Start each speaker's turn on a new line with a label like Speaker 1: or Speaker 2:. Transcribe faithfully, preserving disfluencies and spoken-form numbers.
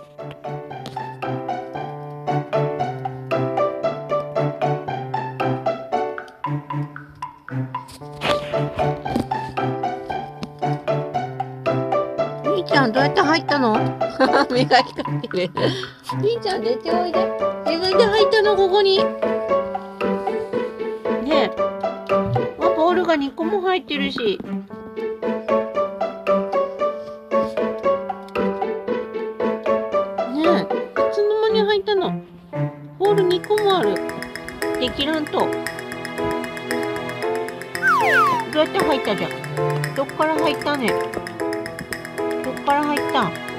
Speaker 1: みーちゃんどうやって入ったの？目が光ってる。みーちゃん出ておいで。自分で入ったのここに。ねえ。あ、ボールがにこも入ってるし。ねえ。いつの間に入ったの？ボールにこもある。できらんと。どうやって入ったじゃん。どっから入ったね。どっから入ったん？